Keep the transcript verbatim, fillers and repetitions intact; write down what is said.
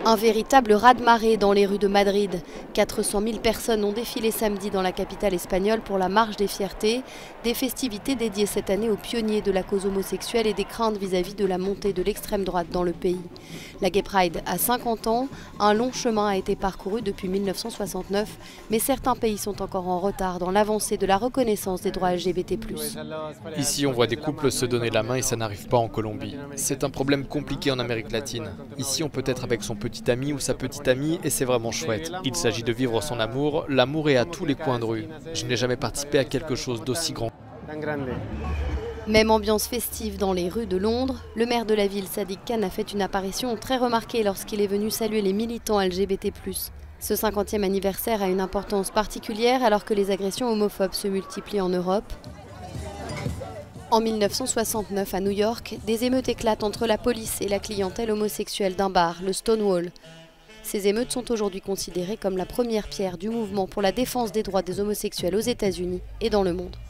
Un véritable raz-de-marée dans les rues de Madrid. quatre cent mille personnes ont défilé samedi dans la capitale espagnole pour la Marche des Fiertés, des festivités dédiées cette année aux pionniers de la cause homosexuelle et des craintes vis-à-vis de la montée de l'extrême droite dans le pays. La Gay Pride a cinquante ans, un long chemin a été parcouru depuis mille neuf cent soixante-neuf, mais certains pays sont encore en retard dans l'avancée de la reconnaissance des droits L G B T plus. Ici, on voit des couples se donner la main et ça n'arrive pas en Colombie. C'est un problème compliqué en Amérique latine. Ici, on peut être avec son petit ami ou sa petite amie et c'est vraiment chouette. Il s'agit de vivre son amour. L'amour est à tous les coins de rue. Je n'ai jamais participé à quelque chose d'aussi grand. Même ambiance festive dans les rues de Londres, le maire de la ville, Sadiq Khan, a fait une apparition très remarquée lorsqu'il est venu saluer les militants L G B T plus. Ce cinquantième anniversaire a une importance particulière alors que les agressions homophobes se multiplient en Europe. En mille neuf cent soixante-neuf, à New York, des émeutes éclatent entre la police et la clientèle homosexuelle d'un bar, le Stonewall. Ces émeutes sont aujourd'hui considérées comme la première pierre du mouvement pour la défense des droits des homosexuels aux États-Unis et dans le monde.